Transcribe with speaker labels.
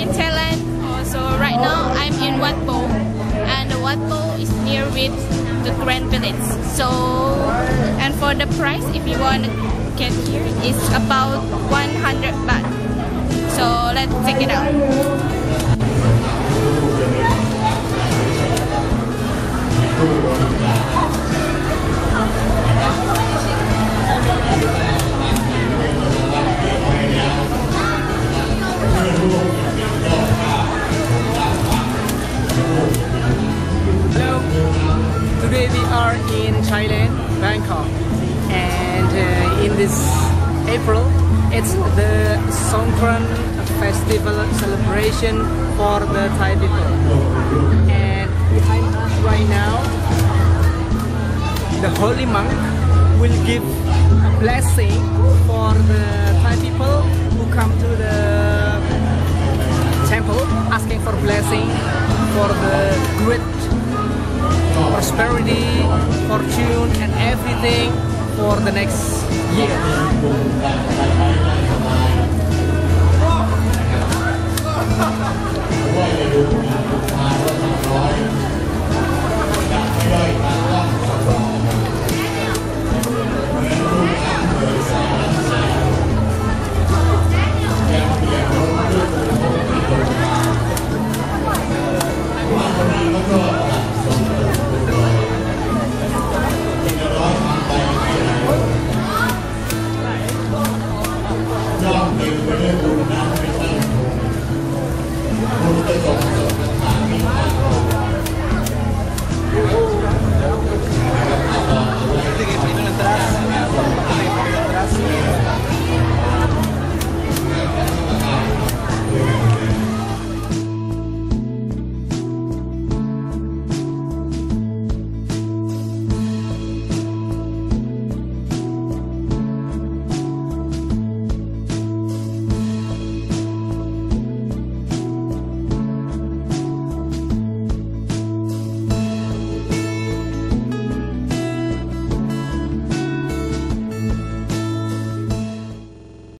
Speaker 1: in Thailand. So right now I'm in Wat Pho, and the Wat Pho is near with the Grand Village. So, and for the price, if you want to get here, it's about 100 baht. So let's check it out.
Speaker 2: Hello, today we are in Thailand, Bangkok, and in this April it's the Songkran festival celebration for the Thai people. And behind us right now, the holy monk will give a blessing for the Thai people who come to the temple asking for blessing for the great prosperity, fortune and everything for the next year.